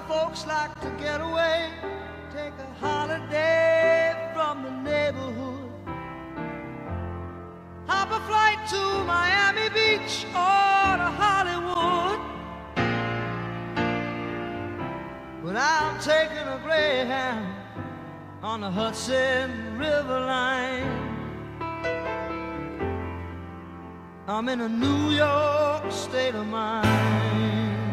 folks like to get away, take a holiday from the neighborhood, hop a flight to Miami Beach or to Hollywood. But I'm taking a Greyhound on the Hudson River line. I'm in a New York state of mind.